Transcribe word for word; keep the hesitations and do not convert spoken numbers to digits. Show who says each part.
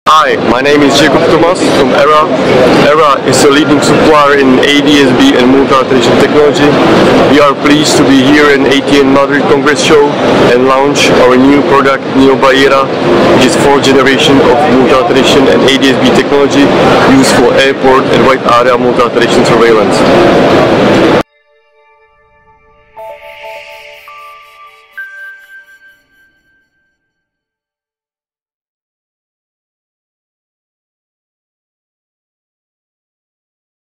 Speaker 1: Hi, my name is Jacob Thomas from ERA. ERA is a leading supplier in A D S B and multi-iteration technology. We are pleased to be here in A T N Madrid Congress Show and launch our new product Neo by ERA, which is fourth generation of multi-iteration and A D S B technology used for airport and wide area multi-iteration surveillance.